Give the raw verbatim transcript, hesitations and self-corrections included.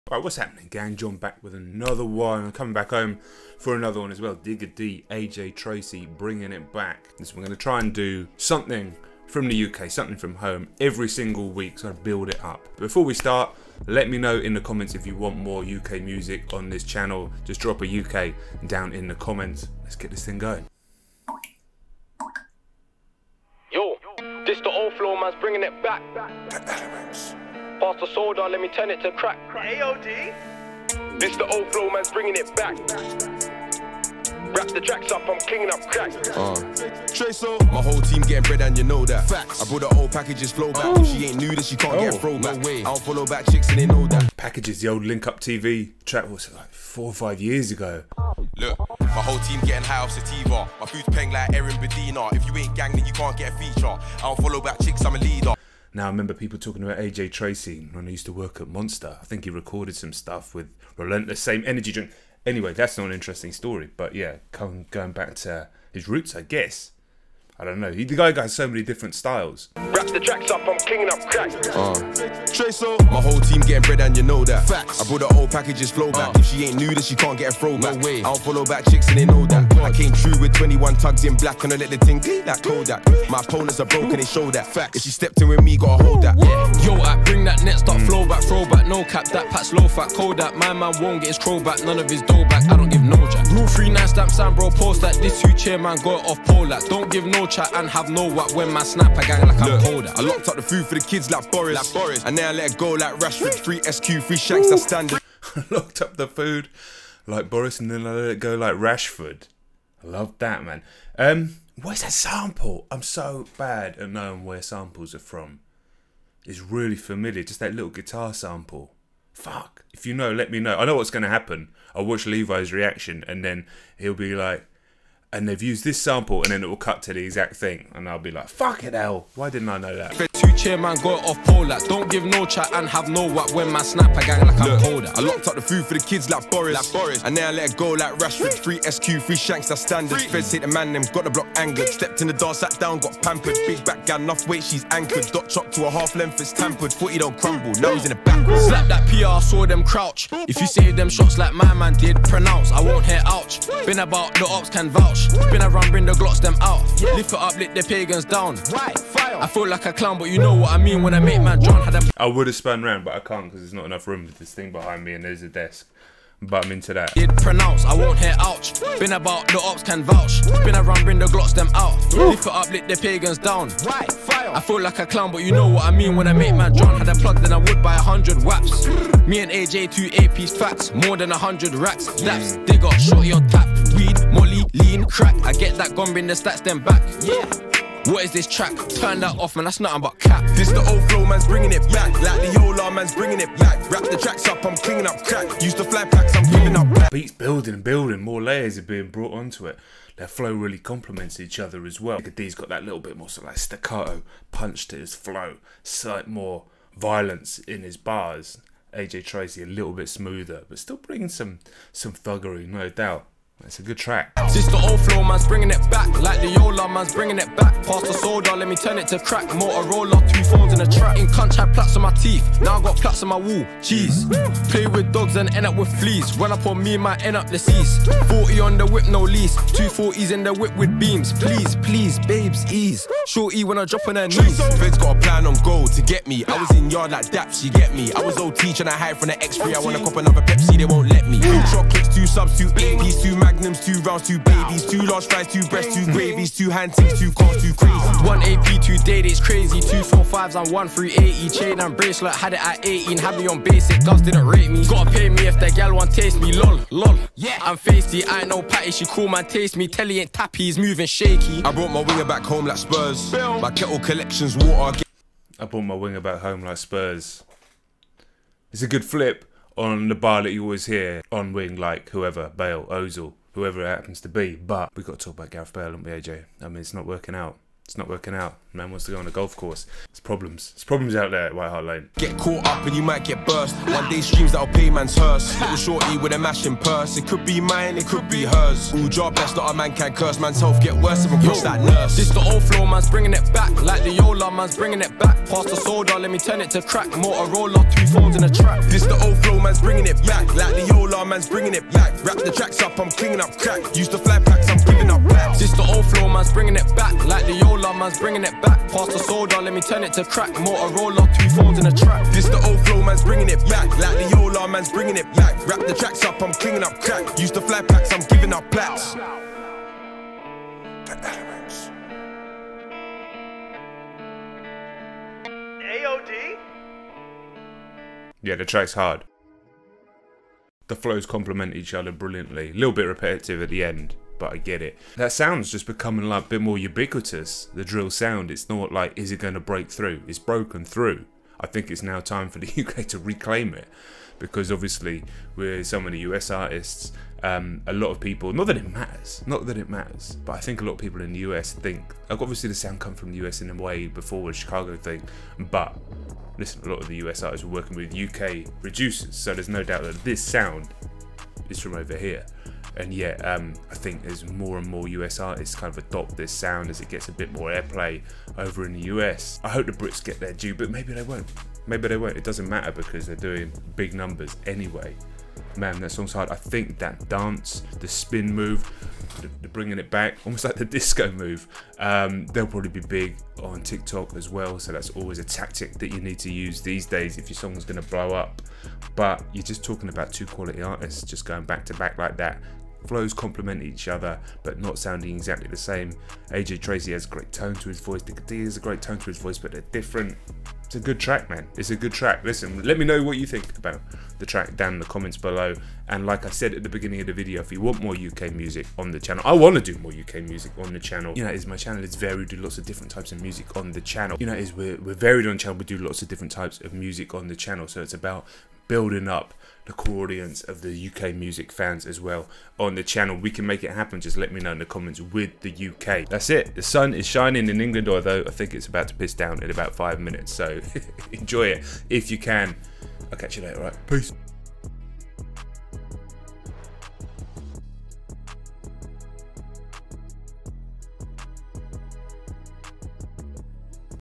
Alright, what's happening, gang? John back with another one. I'm coming back home for another one as well. Digga D, A J Tracey, bringing it back. This we're going to try and do something from the U K, something from home, every single week, so I build it up. Before we start, let me know in the comments if you want more U K music on this channel. Just drop a U K down in the comments. Let's get this thing going. Yo, this the old flow, man's bringing it back. Pass the soda, let me turn it to crack. A O D. This the old flow, man's bringing it back. Wrap the tracks up, I'm cleaning up crack. Uh. Tracey, my whole team getting bread and you know that. Facts. I brought the old packages flow back. If she ain't new, then she can't oh, get a throwback. No way. I don't follow back chicks and they know that. Packages, the old Link Up T V track was like four or five years ago. Look, my whole team getting high off sativa. My food's paying like Erin Bedina. If you ain't gang, then you can't get a feature. I don't follow back chicks, I'm a leader. Now I remember people talking about A J Tracey when I used to work at Monster. I think he recorded some stuff with Relentless, same energy drink. Anyway, that's not an interesting story, but yeah, going, going back to his roots, I guess. I don't know. He, the guy got so many different styles. Wrap the tracks up, I'm cleaning up crack. Uh. Tracey, my whole team getting bread and you know that. Facts. I brought the old packages flow back. Uh. If she ain't new, then she can't get a throwback. No way. I don't follow back chicks and they know that. I came true with twenty-one tugs in black and I let the thing gleam like Kodak. My opponents are broken, they show that. Facts. If she stepped in with me, gotta hold that. Yeah. Yo, I bring that net, start mm. flow back, throw back, no cap, that pat's low fat, Kodak. My man won't get his crow back, none of his dough back. I don't give no jack. Rule three nine stamp sign, bro, post that. This two chair man got it off pole that. Don't give no chat and have no what when my snapper gang like I'm cold. I locked up the food for the kids like Boris, like Boris. And now I let it go like Rashford. Free S Q, free shanks, that's standard. I locked up the food like Boris and then I let it go like Rashford. I love that, man. Um, where's that sample? I'm so bad at knowing where samples are from. It's really familiar, just that little guitar sample. Fuck. If you know, let me know. I know what's going to happen. I'll watch Levi's reaction and then he'll be like, and they've used this sample, and then it will cut to the exact thing, and I'll be like, "Fuck it, hell! Why didn't I know that?" Two chair man got it off pole that. Don't give no chat and have no what when my snapper gang like I'm cold. I locked up the food for the kids like Boris, like Boris. And now I let it go like Rashford. Free S Q, free shanks, that's standard. Feds take the man, them got the block angered. Stepped in the door, sat down, got pampered. Big back gal, enough weight, she's anchored. Dot chop to a half length, it's tampered. Footy don't crumble, now he's in the back. Slap that P R, saw them crouch. If you save them shots like my man did, pronounce. I won't hear ouch. Been about the ops can vouch. Been around, bring the glocks them out. Lift it up, lift the pagans down. Right, fire. I feel like a clown, but you know what I mean when I make man John had a. I would have spun round, but I can't because there's not enough room with this thing behind me and there's a desk. But I'm into that. Did pronounce, I won't hear ouch. Been about the ops can vouch. Been around, bring the glocks them out. Lift it up, lift the pagans down. Right, fire. I feel like a clown, but you know what I mean when I make man John had a plug, then I would buy a hundred waps. Me and A J two eight-piece facts, more than a hundred racks. Daps, Digga, shorty on tap. Weed, molly, lean, crack. I get that gun, bring the stats them back. Yeah. What is this track? Turn that off, man, that's nothing but cap. This the old flow, man's bringing it back. Like the Yola, man's bringing it back. Wrap the tracks up, I'm cleaning up crack. Used to fly packs, I'm giving up black. Beats building and building, more layers are being brought onto it. Their flow really complements each other as well. Digga D's got that little bit more sort of like staccato punch to his flow. Slight more violence in his bars. A J Tracey a little bit smoother, but still bringing some, some thuggery, no doubt. It's a good track. This the old flow, man's bringing it back. Like the Yola, man's bringing it back. Pass the soda, let me turn it to crack. Motorola, two phones in a track. In crunch, had plaits on my teeth. Now I got plaits on my wall. Jeez. Play with dogs and end up with fleas. Run up on me, might end up the seas. forty on the whip, no lease. two forties in the whip with beams. Please, please, babes, ease. Shorty when I drop on her knees. Feds got a plan on gold to get me. I was in yard like daps, you get me. I was O T trying to hide from the X three. I want to cop another Pepsi, they won't let me. Two chocolates, two subs, two A Ps, two magnums, two rounds, two babies, two large fries, two breasts, two gravies, two hand things, two cars, two crazy. One A P, two day dates, crazy. Two four fives and one three eighty. Chain and bracelet, had it at eighteen. Had me on basic, gloves didn't rate me. Gotta pay me if that gal want taste me, lol, lol. Yeah, I'm feisty, I ain't no patty. She cool man taste me. Telly ain't tappy, he's moving shaky. I brought my winger back home like Spurs. My kettle collections water. I brought my winger back home like Spurs. It's a good flip on the bar that you always hear on wing, like whoever, Bale, Ozil, whoever it happens to be. But we've got to talk about Gareth Bale, haven't we, A J? I mean, it's not working out. It's not working out. Man wants to go on a golf course. It's problems. It's problems out there at White Hart Lane. Get caught up and you might get burst. One day streams that'll pay man's hearse. Little shorty with a mashing purse. It could be mine, it could be hers. All job best, not a man can curse. Man's health get worse if across that nurse. This the old flow, man's bringing it back. Like the Yola, man's bringing it back. Past the soda, let me turn it to crack. Motorola, two phones in a trap. This the old flow, man's bringing it back. Like the Yola, man's bringing it back. Wrap the tracks up, I'm cleaning up crack. Use the fly packs, I'm giving up backs. This the old flow, man's bringing it back. Like the Yola, man's bringing it back. Past the soda, let me turn it to crack. Motorola, two phones in a trap. This the old flow, man's bringing it back. Like the Yola, man's bringing it back. Wrap the tracks up, I'm cleaning up crack. Use the fly packs, I'm giving up plaques. A O D? Yeah, the track's hard. The flows complement each other brilliantly. A little bit repetitive at the end, but I get it. That sound's just becoming like a bit more ubiquitous, the drill sound. It's not like, is it going to break through? It's broken through. I think it's now time for the U K to reclaim it, because obviously with so many U S artists, um, a lot of people, not that it matters, not that it matters, but I think a lot of people in the U S think, like obviously the sound come from the U S in a way before the Chicago thing, but listen, a lot of the U S artists were working with U K producers, so there's no doubt that this sound is from over here. And yet, um, I think as more and more U S artists kind of adopt this sound as it gets a bit more airplay over in the U S. I hope the Brits get their due, but maybe they won't. Maybe they won't. It doesn't matter because they're doing big numbers anyway. Man, that song's hard. I think that dance, the spin move, the, the bringing it back, almost like the disco move, um, they'll probably be big on TikTok as well. So that's always a tactic that you need to use these days if your song's going to blow up. But you're just talking about two quality artists just going back to back like that. Flows complement each other, but not sounding exactly the same. A J Tracey has a great tone to his voice. Digga has a great tone to his voice, but they're different. It's a good track, man. It's a good track. Listen, let me know what you think about the track down in the comments below. And like I said at the beginning of the video, if you want more U K music on the channel, I want to do more U K music on the channel. You know, is my channel is varied. We do lots of different types of music on the channel. You know, is we're, we're varied on the channel. We do lots of different types of music on the channel. So it's about building up the core audience of the U K music fans as well on the channel. We can make it happen. Just let me know in the comments with the U K. That's it. The sun is shining in England, although I think it's about to piss down in about five minutes. So enjoy it if you can. I'll catch you later, right? Peace.